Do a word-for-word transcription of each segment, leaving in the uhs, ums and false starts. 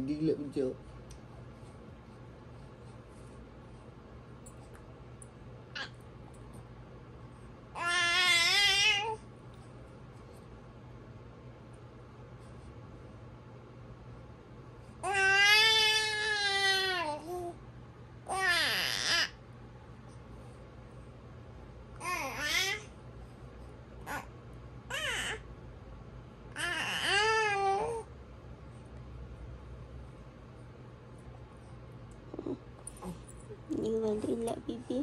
Gila macam. Ni walilak bibi.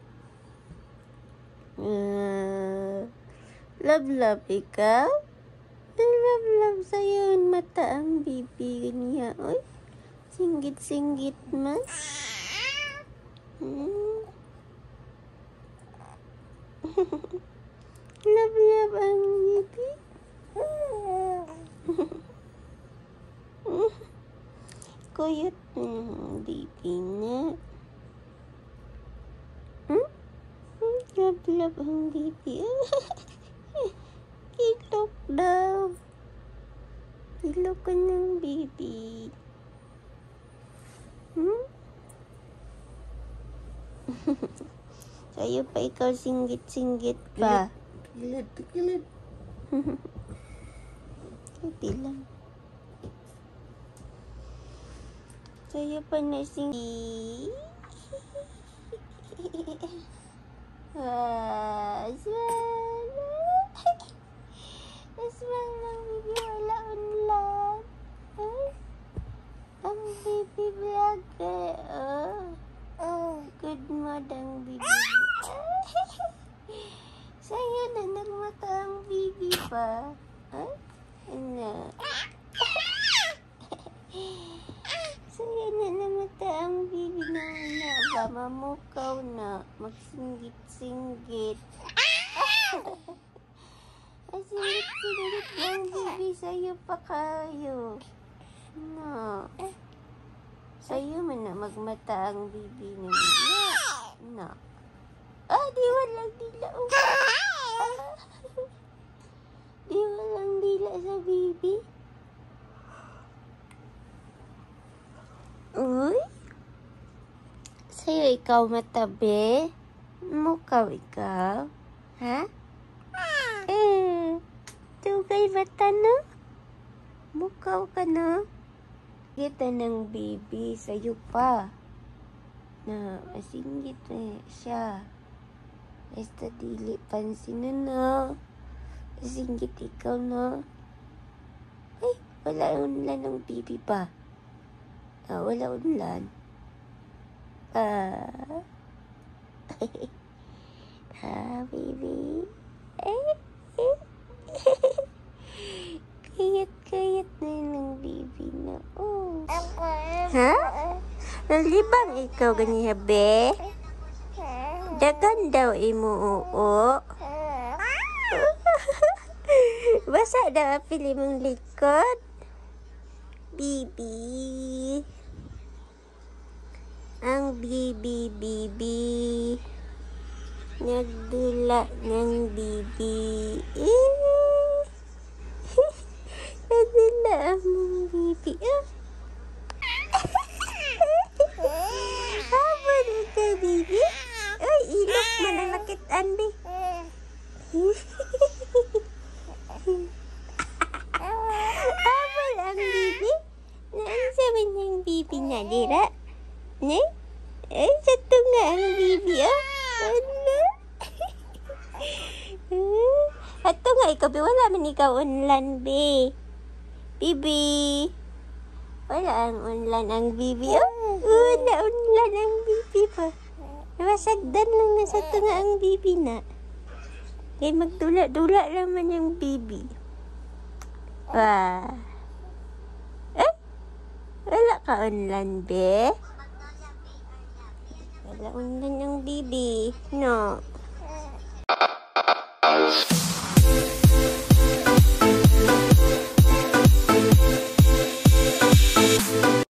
Uh, love love ikaw. Love love sayang mata ang bibi niya. Oy, singgit singgit mas. Hmm. Love love ang bibi. Kuyot ng bibi na. Hmm? Love love ang bibi. Ilok daw. Ilok ka ng bibi. Hmm? Sa'yo pa ikaw singgit-singgit pa. Kilit, kilit. Hindi lang. Sa'yo pa na singgit. Ah, smile. Smile lang, bibi. Wala unlan. Ay, ang baby vlogger. Oh, oh, good madang bibi. Sa'yo na nagmata ang bibi pa. Ay, ano? Sa'yo na namata ang bibi na na ba? Mamukaw na. Magsinggit-singgit. Ay, singgit-singgit ng bibi. Sa'yo pa kayo. No. Sa'yo man na magmata ang bibi na niya. No. Ah, di walang dila. Ah. Di walang dila sa bibi. Uy. Sa'yo ikaw matabi? Mukaw ikaw? Ha? Eh. Tugay bata no? Mukaw ka no? Kita ng bibi sa'yo pa. Na masinggit eh siya. Basta dili pansin na no. Masinggit ikaw no. Ay, wala unlan ng bibi pa. Ah, wala unlan. Ah. Ah, baby. Eh, eh. Kayat-kayat na ng baby na. Oh. Ha? Nalibang ikaw ganyan, be? Dagan daw imo oo. Basa daw pili mong likod. Bibi. Ang bibi, bibi. Nagdula ng bibi. Eh. Nagdula ang bibi. Ah. Apa na ka, bibi? Ay, ilok man ang nakitaan, be. Apa ang bibi? Naansa man yung bibi na, dira? Ne? Eh, satu nga ang bibi, oh. Ano? Ato nga, ikaw, be. Wala man ikaw unlan, be. Bibi. Wala ang unlan ang bibi, oh. Wala unlan ang bibi pa. Nasagdan lang na satu nga ang bibi na. Kaya magdula-dula naman yung bibi. Wah. Eh? Wala ka unlan, be? Wala unlan yung bibi. No.